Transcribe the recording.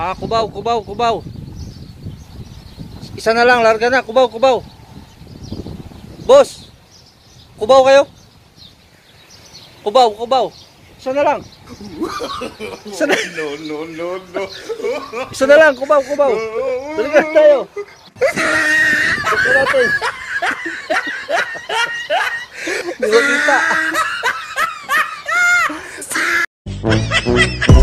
Kubaw, kubaw, kubaw. Isa na lang, larga na. Kubaw, kubaw. Boss, kubaw kayo? Kubaw, kubaw. Isa na lang. Isa na. No. Isa na lang, kubaw, kubaw. Balikan tayo. Balikan natin. Hindi ko kita.